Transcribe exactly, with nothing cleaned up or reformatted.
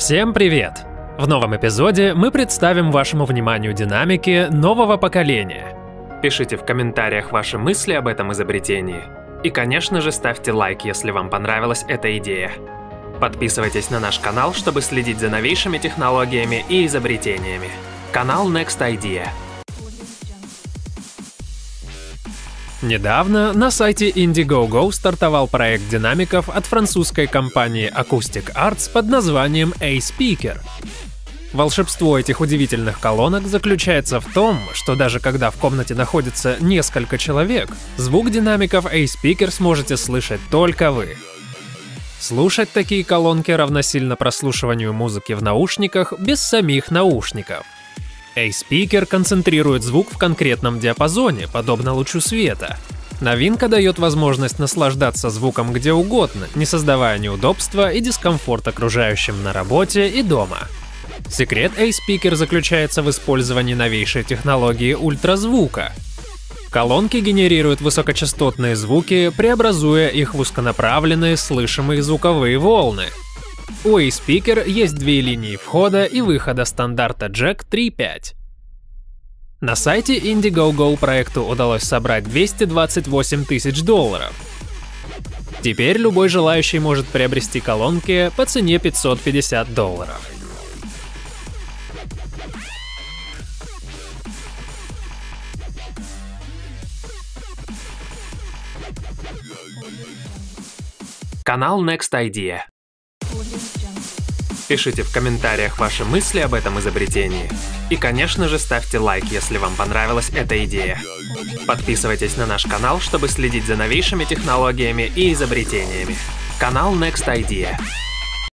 Всем привет! В новом эпизоде мы представим вашему вниманию динамики нового поколения. Пишите в комментариях ваши мысли об этом изобретении. И, конечно же, ставьте лайк, если вам понравилась эта идея. Подписывайтесь на наш канал, чтобы следить за новейшими технологиями и изобретениями. Канал Next Idea. Недавно на сайте Indiegogo стартовал проект динамиков от французской компании Acoustic Arts под названием A-Speaker. Волшебство этих удивительных колонок заключается в том, что даже когда в комнате находится несколько человек, звук динамиков A-Speaker сможете слышать только вы. Слушать такие колонки равносильно прослушиванию музыки в наушниках без самих наушников. A-Speaker концентрирует звук в конкретном диапазоне, подобно лучу света. Новинка дает возможность наслаждаться звуком где угодно, не создавая неудобства и дискомфорт окружающим на работе и дома. Секрет A-Speaker заключается в использовании новейшей технологии ультразвука. Колонки генерируют высокочастотные звуки, преобразуя их в узконаправленные слышимые звуковые волны. У A-Speaker есть две линии входа и выхода стандарта джек три пять. На сайте Indiegogo проекту удалось собрать двести двадцать восемь тысяч долларов. Теперь любой желающий может приобрести колонки по цене пятьсот пятьдесят долларов. Канал Next Idea. Пишите в комментариях ваши мысли об этом изобретении. И, конечно же, ставьте лайк, если вам понравилась эта идея. Подписывайтесь на наш канал, чтобы следить за новейшими технологиями и изобретениями. Канал Next Idea.